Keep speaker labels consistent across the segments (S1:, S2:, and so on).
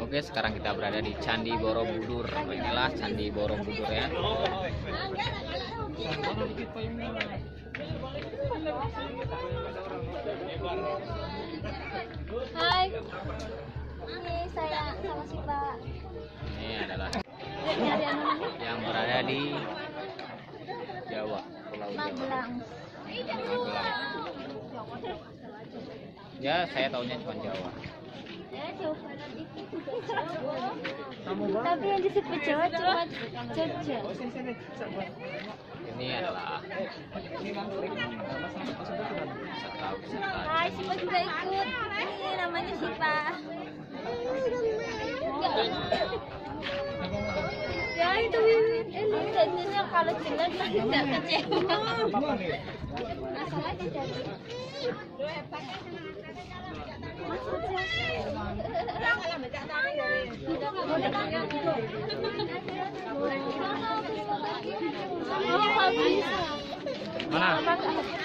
S1: Oke, sekarang kita berada di Candi Borobudur. Inilah Candi Borobudur ya.
S2: Hai, ini saya sama si Pak.
S1: Ini adalah yang berada di Jawa, Pulau Jawa.
S2: Magelang.
S1: Magelang. Ya, saya tahunya cuma Jawa.
S2: Ya, jauh banget itu juga Jawa. Tapi yang disebut Jawa cuma Jogja.
S1: Ini adalah peserta.
S2: Hai, Sipa juga ikut. Ini namanya Sipa. Ya itu ini jadinya kalau jelek tidak kecewa. Masalahnya dari
S1: Mana?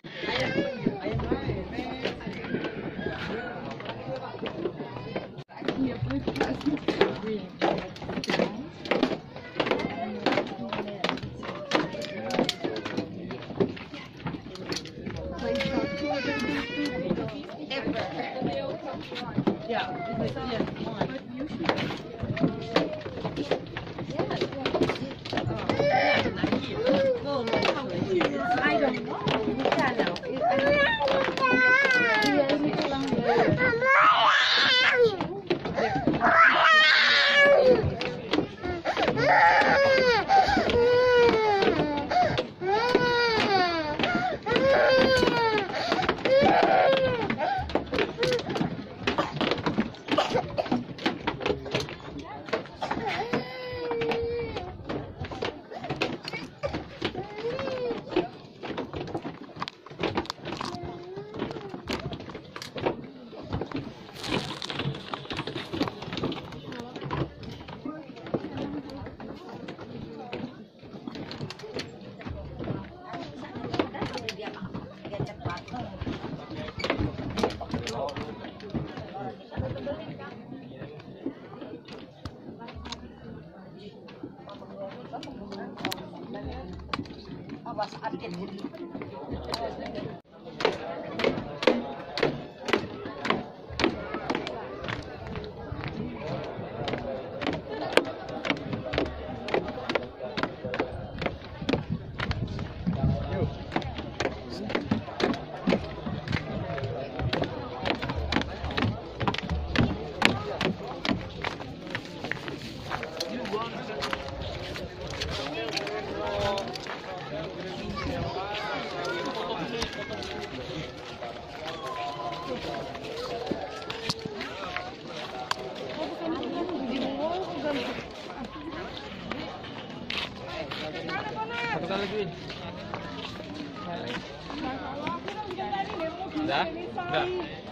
S1: Satu kali lagi. Udah? Udah.